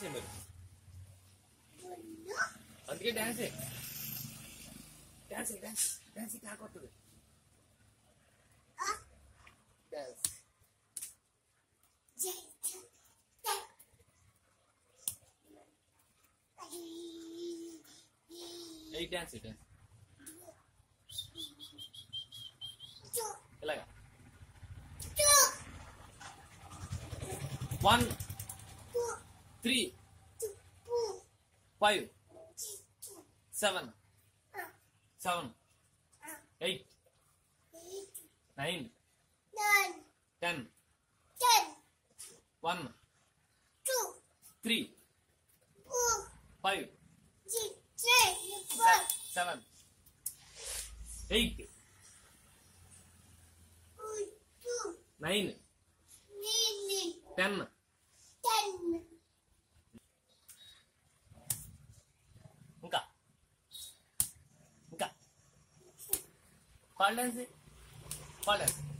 dance మీరు అందుకే డాన్సే డాన్స్ డాన్స్ డాన్స్ కాకొస్తుంది డాన్స్ ఏ డాన్స్ డాన్స్ ఇలాగా 1 3 5 7 7 8 9 10 1 2 3 5 7 8 9 10 ఇంకా ఇంకా పాల్ డాన్స్